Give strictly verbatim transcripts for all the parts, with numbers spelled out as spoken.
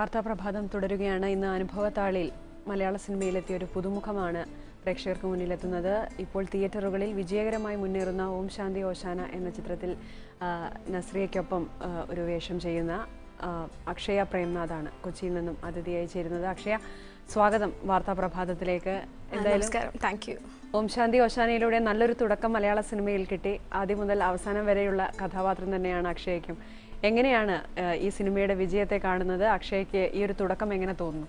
വാർത്താപ്രഭാതം തുടരുകയാണ്. ഇന്ന് അനുഭവത്താളിൽ മലയാള സിനിമയിലെത്തിയ ഒരു പുതുമുഖമാണ് പ്രേക്ഷകർക്ക് മുന്നിലെത്തുന്നത്. ഇപ്പോൾ തിയേറ്ററുകളിൽ വിജയകരമായി മുന്നേറുന്ന ഓം ശാന്തി ഓശാന എന്ന ചിത്രത്തിൽ നസ്രിയയ്ക്കൊപ്പം ഒരു വേഷം ചെയ്യുന്ന അക്ഷയ പ്രേംനാഥാണ് കൊച്ചിയിൽ നിന്നും അതിഥിയായി ചേരുന്നത്. അക്ഷയ, സ്വാഗതം വാർത്താപ്രഭാതത്തിലേക്ക്. എന്തായാലും താങ്ക് യു. ഓം ശാന്തി ഓശാനയിലൂടെ നല്ലൊരു തുടക്കം മലയാള സിനിമയിൽ കിട്ടി. ആദ്യം മുതൽ അവസാനം വരെയുള്ള കഥാപാത്രം തന്നെയാണ് അക്ഷയയ്ക്കും. എങ്ങനെയാണ് ഈ സിനിമയുടെ വിജയത്തെ കാണുന്നത്? അക്ഷയ്ക്ക് ഈ ഒരു തുടക്കം എങ്ങനെ തോന്നുന്നു?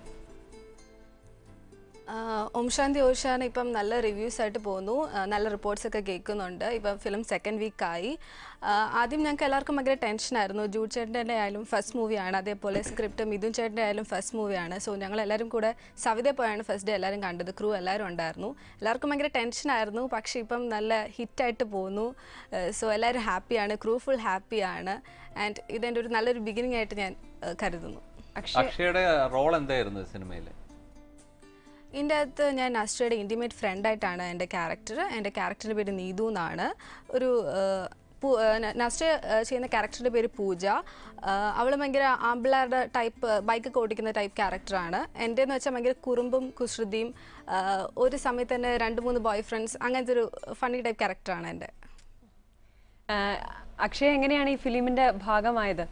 ഓം ശാന്തി ഓശാന ഇപ്പം നല്ല റിവ്യൂസ് ആയിട്ട് പോകുന്നു, നല്ല റിപ്പോർട്ട്സ് ഒക്കെ കേൾക്കുന്നുണ്ട്. ഇപ്പം ഫിലിം സെക്കൻഡ് വീക്കായി. ആദ്യം ഞങ്ങൾക്ക് എല്ലാവർക്കും ഭയങ്കര ടെൻഷനായിരുന്നു. ജൂഡ് ചേട്ടൻ്റെ ആയാലും ഫസ്റ്റ് മൂവിയാണ്, അതേപോലെ സ്ക്രിപ്റ്റ് മിഥുൻ ചേട്ടൻ്റെ ആയാലും ഫസ്റ്റ് മൂവിയാണ്. സോ ഞങ്ങൾ എല്ലാവരും കൂടെ സവിതയിൽ പോയാണ് ഫസ്റ്റ് ഡേ എല്ലാവരും കണ്ടത്. ക്രൂ എല്ലാവരും ഉണ്ടായിരുന്നു. എല്ലാവർക്കും ഭയങ്കര ടെൻഷനായിരുന്നു. പക്ഷേ ഇപ്പം നല്ല ഹിറ്റായിട്ട് പോകുന്നു. സോ എല്ലാവരും ഹാപ്പിയാണ്, ക്രൂ ഫുൾ ഹാപ്പിയാണ്. ആൻഡ് ഇതെൻ്റെ ഒരു നല്ലൊരു ബിഗിനിങ് ആയിട്ട് ഞാൻ കരുതുന്നു. അക്ഷയുടെ റോൾ എന്തായിരുന്നു സിനിമയിൽ? ഇതിൻ്റെ അകത്ത് ഞാൻ നസ്രിയയുടെ ഇൻറ്റിമേറ്റ് ഫ്രണ്ടായിട്ടാണ് എൻ്റെ ക്യാരക്ടർ. എൻ്റെ ക്യാരക്ടറിൻ്റെ പേര് നീതു എന്നാണ്. ഒരു നസ്രിയ ചെയ്യുന്ന ക്യാരക്ടറിൻ്റെ പേര് പൂജ. അവൾ ഭയങ്കര ആമ്പിളാരുടെ ടൈപ്പ് ബൈക്കൊക്കെ ഓടിക്കുന്ന ടൈപ്പ് ക്യാരക്ടറാണ്. എൻ്റെന്ന് വെച്ചാൽ ഭയങ്കര കുറുമ്പും കുസൃതിയും ഒരു സമയത്ത് തന്നെ രണ്ട് മൂന്ന് ബോയ് ഫ്രണ്ട്സ്, അങ്ങനത്തെ ഒരു ഫണ്ണി ടൈപ്പ് ക്യാരക്ടറാണ് എൻ്റെ. അക്ഷയ, എങ്ങനെയാണ് ഈ ഫിലിമിൻ്റെ ഭാഗമായത്?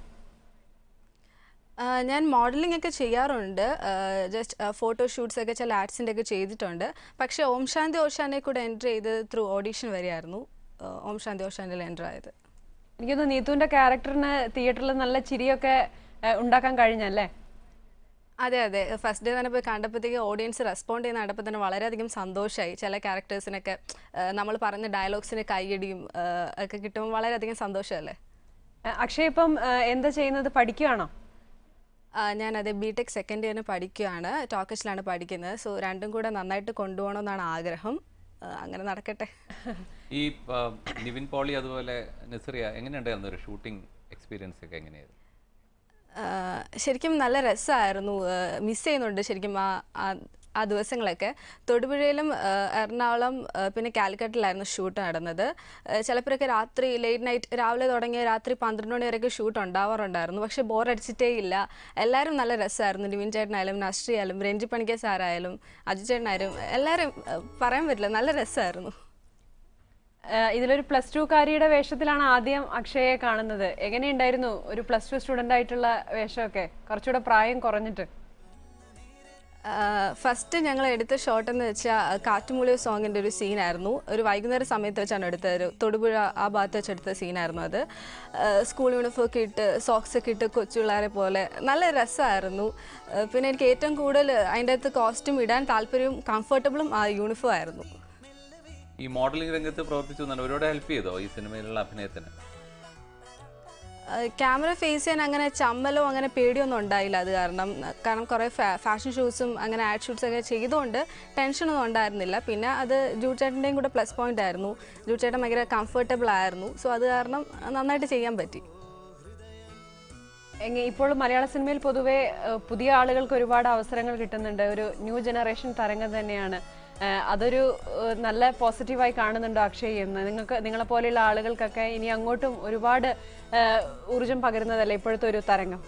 ഞാൻ മോഡലിംഗ് ഒക്കെ ചെയ്യാറുണ്ട്, ജസ്റ്റ് ഫോട്ടോഷൂട്ട്സ് ഒക്കെ ചില ആഡ്സിൻ്റെ ഒക്കെ ചെയ്തിട്ടുണ്ട്. പക്ഷേ ഓം ശാന്തി ഓശാനയെ കൂടെ എൻ്റർ ചെയ്ത് ത്രൂ ഓഡീഷൻ വരെയായിരുന്നു ഓം ശാന്തി ഓശാനയിൽ എൻ്റർ ആയത്. എനിക്കൊന്ന് നീതുവിൻ്റെ ക്യാരക്ടറിന് തിയേറ്ററിൽ നല്ല ചിരിയൊക്കെ ഉണ്ടാക്കാൻ കഴിഞ്ഞല്ലേ? അതെ അതെ, ഫസ്റ്റ് ഡേ തന്നെ പോയി കണ്ടപ്പോഴത്തേക്ക് ഓഡിയൻസ് റെസ്പോണ്ട് ചെയ്യുന്ന കണ്ടപ്പോൾ തന്നെ വളരെയധികം സന്തോഷമായി. ചില ക്യാരക്ടേഴ്സിനൊക്കെ നമ്മൾ പറഞ്ഞ ഡയലോഗ്സിന് കൈയടിയും ഒക്കെ കിട്ടുമ്പോൾ വളരെയധികം സന്തോഷമല്ലേ. അക്ഷയ് ഇപ്പം എന്താ ചെയ്യുന്നത്? പഠിക്കുകയാണോ? ഞാനത് ബി ടെക് സെക്കൻഡ് ഇയറിന് പഠിക്കുകയാണ്, ടോക്കസിലാണ് പഠിക്കുന്നത്. സോ രണ്ടും കൂടെ നന്നായിട്ട് കൊണ്ടുപോകണമെന്നാണ് ആഗ്രഹം. അങ്ങനെ നടക്കട്ടെ. ഈ നിവിൻ പോളി അതുപോലെ നസ്രിയ എങ്ങനെയുണ്ടായിരുന്നു ഒരു ഷൂട്ടിംഗ് എക്സ്പീരിയൻസ് ഒക്കെ? എങ്ങനെയായിരുന്നു? ശരിക്കും നല്ല രസമായിരുന്നു. മിസ് ചെയ്യുന്നുണ്ട് ശരിക്കും ആ ആ ദിവസങ്ങളൊക്കെ. തൊടുപുഴയിലും എറണാകുളം പിന്നെ കാലിക്കറ്റിലായിരുന്നു ഷൂട്ട് നടന്നത്. ചിലപ്പോഴൊക്കെ രാത്രി ലേറ്റ് നൈറ്റ് രാവിലെ തുടങ്ങിയ രാത്രി പന്ത്രണ്ട് മണി വരെയൊക്കെ ഷൂട്ട് ഉണ്ടാവാറുണ്ടായിരുന്നു. പക്ഷേ ബോറടിച്ചിട്ടേ ഇല്ല. എല്ലാവരും നല്ല രസമായിരുന്നു. നിവിൻ ചേട്ടനായാലും നസ്രി ആയാലും രഞ്ജി പണിക്കർ സാറായാലും അജു ചേട്ടനായാലും എല്ലാവരും പറയാൻ പറ്റില്ല, നല്ല രസമായിരുന്നു. ഇതിലൊരു പ്ലസ് ടു കാരിയുടെ വേഷത്തിലാണ് ആദ്യം അക്ഷയെ കാണുന്നത്. എങ്ങനെയുണ്ടായിരുന്നു ഒരു പ്ലസ് ടു സ്റ്റുഡൻ്റ് ആയിട്ടുള്ള വേഷമൊക്കെ, കുറച്ചുകൂടെ പ്രായം കുറഞ്ഞിട്ട്? ഫസ്റ്റ് ഞങ്ങൾ എടുത്ത ഷോട്ട് എന്ന് വെച്ചാൽ കാറ്റുമൂളിയ സോങ്ങിൻ്റെ ഒരു സീനായിരുന്നു. ഒരു വൈകുന്നേര സമയത്ത് വെച്ചാണ് എടുത്തത്. ഒരു തൊടുപുഴ ആ ഭാഗത്ത് വെച്ചെടുത്ത സീനായിരുന്നു അത്. സ്കൂൾ യൂണിഫോം ഒക്കെ ഇട്ട് സോക്സ് ഒക്കെ ഇട്ട് കൊച്ചു പിള്ളേരെ പോലെ നല്ല രസമായിരുന്നു. പിന്നെ എനിക്ക് ഏറ്റവും കൂടുതൽ അതിൻ്റെ അകത്ത് കോസ്റ്റ്യൂം ഇടാൻ താല്പര്യവും കംഫർട്ടബിളും ആ യൂണിഫോം ആയിരുന്നു. ഈ മോഡലിംഗ് രംഗത്ത് പ്രവർത്തിച്ചു ഒരുപാട് ഹെൽപ്പ് ചെയ്തോ ഈ സിനിമയിലുള്ള അഭിനയത്തിന്? ക്യാമറ ഫേസ് ചെയ്യാൻ അങ്ങനെ ചമ്മലോ അങ്ങനെ പേടിയൊന്നും ഉണ്ടായില്ല. അത് കാരണം കാരണം കുറേ ഫാഷൻ ഷൂസും അങ്ങനെ ആഡ് ഷൂട്ട്സ് ഒക്കെ ചെയ്തുകൊണ്ട് ടെൻഷനൊന്നും ഉണ്ടായിരുന്നില്ല. പിന്നെ അത് ജൂഡ് ചേട്ടൻ്റെയും കൂടെ പ്ലസ് പോയിന്റ് ആയിരുന്നു. ജൂഡ് ചേട്ടൻ ഭയങ്കര കംഫർട്ടബിൾ ആയിരുന്നു. സോ അത് കാരണം നന്നായിട്ട് ചെയ്യാൻ പറ്റി. ഇപ്പോൾ മലയാള സിനിമയിൽ പൊതുവെ പുതിയ ആളുകൾക്ക് ഒരുപാട് അവസരങ്ങൾ കിട്ടുന്നുണ്ട്. ഒരു ന്യൂ ജനറേഷൻ തരംഗം തന്നെയാണ്. അതൊരു നല്ല പോസിറ്റീവായി കാണുന്നുണ്ടോ അക്ഷയ് എന്ന്? നിങ്ങൾക്ക് നിങ്ങളെ പോലെയുള്ള ആളുകൾക്കൊക്കെ ഇനി അങ്ങോട്ടും ഒരുപാട് ഊർജം പകരുന്നതല്ലേ ഇപ്പോഴത്തെ ഒരു തരംഗം?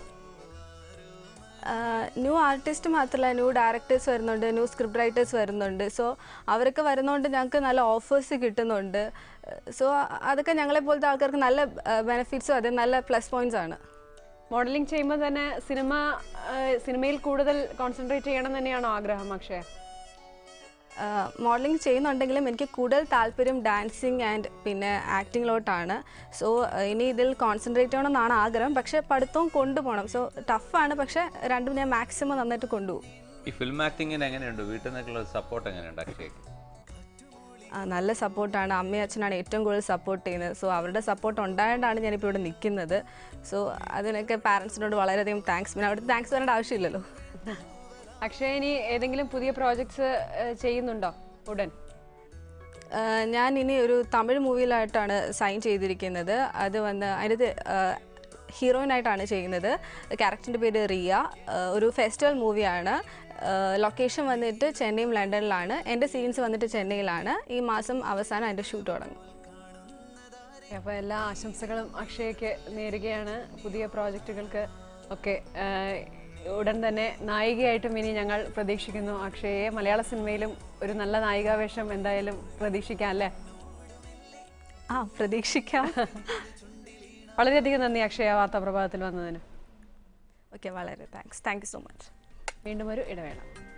ന്യൂ ആർട്ടിസ്റ്റ് മാത്രമല്ല, ന്യൂ ഡയറക്ടേഴ്സ് വരുന്നുണ്ട്, ന്യൂ സ്ക്രിപ്റ്റ് റൈറ്റേഴ്സ് വരുന്നുണ്ട്. സോ അവരൊക്കെ വരുന്നതുകൊണ്ട് ഞങ്ങൾക്ക് നല്ല ഓഫേഴ്സ് കിട്ടുന്നുണ്ട്. സോ അതൊക്കെ ഞങ്ങളെ പോലത്തെ ആൾക്കാർക്ക് നല്ല ബെനിഫിറ്റ്സും അതെ നല്ല പ്ലസ് പോയിന്റ്സ് ആണ്. മോഡലിംഗ് ചെയ്യുമ്പോൾ തന്നെ സിനിമ സിനിമയിൽ കൂടുതൽ കോൺസെൻട്രേറ്റ് ചെയ്യണം തന്നെയാണോ ആഗ്രഹം അക്ഷയ? മോഡലിംഗ് ചെയ്യുന്നുണ്ടെങ്കിലും എനിക്ക് കൂടുതൽ താല്പര്യം ഡാൻസിങ് ആൻഡ് പിന്നെ ആക്ടിങ്ങിലോട്ടാണ്. സോ ഇനി ഇതിൽ കോൺസെൻട്രേറ്റ് ചെയ്യണമെന്നാണ് ആഗ്രഹം. പക്ഷേ പഠിത്തവും കൊണ്ടുപോകണം. സോ ടഫാണ്, പക്ഷേ രണ്ടും ഞാൻ മാക്സിമം നന്നായിട്ട് കൊണ്ടുപോകും. ഈ ഫിലിം ആക്ടിങ്ങിന് എങ്ങനെയുണ്ട്? വീട്ടിൽ നിന്നുള്ള സപ്പോർട്ട് എങ്ങനെയുണ്ട് അക്ഷയ്ക്ക്? നല്ല സപ്പോർട്ടാണ്. അമ്മയും അച്ഛനാണ് ഏറ്റവും കൂടുതൽ സപ്പോർട്ട് ചെയ്യുന്നത്. സോ അവരുടെ സപ്പോർട്ട് ഉണ്ടായതുകൊണ്ടാണ് ഞാനിപ്പോൾ ഇവിടെ നിൽക്കുന്നത്. സോ അതിനൊക്കെ പാരൻസിനോട് വളരെയധികം താങ്ക്സ്. പിന്നെ അവിടെ താങ്ക്സ് പറയേണ്ട ആവശ്യമില്ലല്ലോ. അക്ഷയ, ഇനി ഏതെങ്കിലും പുതിയ പ്രോജക്ട്സ് ചെയ്യുന്നുണ്ടോ ഉടൻ? ഞാൻ ഇനി ഒരു തമിഴ് മൂവിയിലായിട്ടാണ് സൈൻ ചെയ്തിരിക്കുന്നത്. അത് വന്ന് അതിൻ്റെ ഹീറോയിനായിട്ടാണ് ചെയ്യുന്നത്. ക്യാരക്ടറിൻ്റെ പേര് റിയ. ഒരു ഫെസ്റ്റിവൽ മൂവിയാണ്. ലൊക്കേഷൻ വന്നിട്ട് ചെന്നൈയും ലണ്ടനിലാണ്. എൻ്റെ സീൻസ് വന്നിട്ട് ചെന്നൈയിലാണ്. ഈ മാസം അവസാനം അതിൻ്റെ ഷൂട്ട് തുടങ്ങും. അപ്പോൾ എല്ലാ ആശംസകളും അക്ഷയ്ക്ക് നേരുകയാണ് പുതിയ പ്രോജക്റ്റുകൾക്ക് ഒക്കെ. ഉടൻ തന്നെ നായികയായിട്ടും ഇനി ഞങ്ങൾ പ്രതീക്ഷിക്കുന്നു. അക്ഷയെ മലയാള സിനിമയിലും ഒരു നല്ല നായികാവേഷം എന്തായാലും പ്രതീക്ഷിക്കാം അല്ലേ? ആ പ്രതീക്ഷിക്കാം. വളരെയധികം നന്ദി അക്ഷയ വാർത്താപ്രഭാതത്തിൽ വന്നതിന്. ഓക്കെ, വളരെ thanks. Thank you so much. വീണ്ടും ഒരു ഇടവേള.